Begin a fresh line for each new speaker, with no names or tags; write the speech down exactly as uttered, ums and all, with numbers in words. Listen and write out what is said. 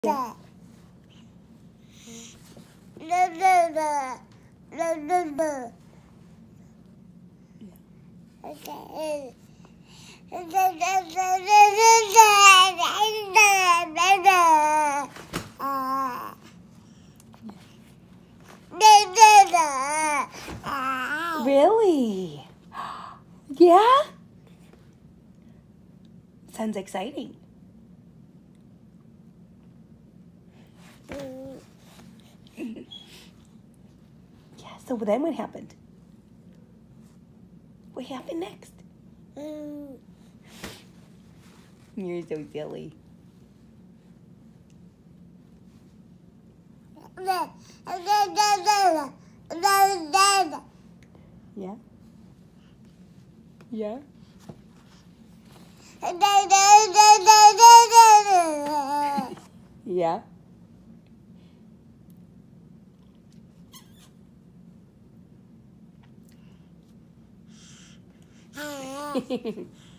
Yeah. Really? Yeah? Sounds exciting. Yeah, so then what happened? What happened next? You're so silly. Yeah? Yeah? Yeah?